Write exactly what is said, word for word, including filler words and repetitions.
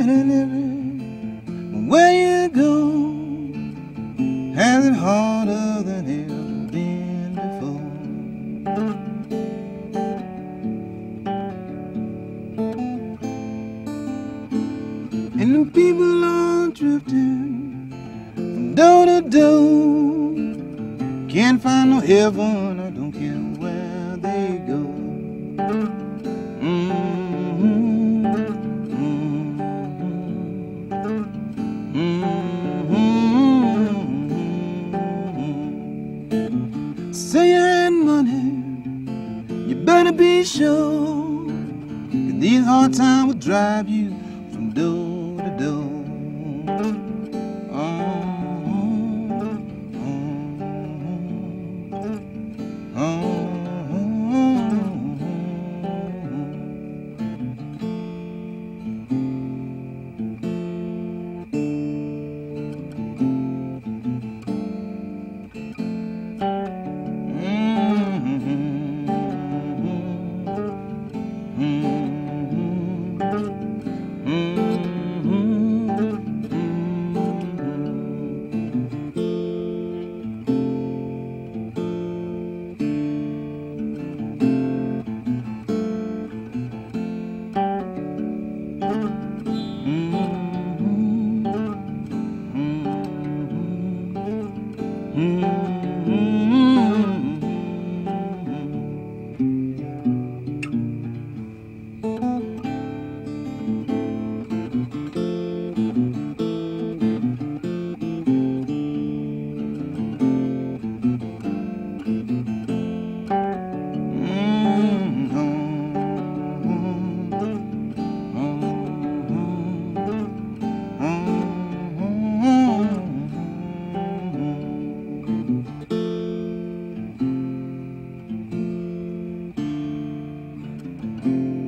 and everywhere you go has it harder than ever been before. And the people are drifting from door to door, can't find no heaven, I don't care where they go. Mm-hmm. Mm-hmm. Say you had money, you better be sure, 'cause these hard times will drive you from door to door. Mm-hmm.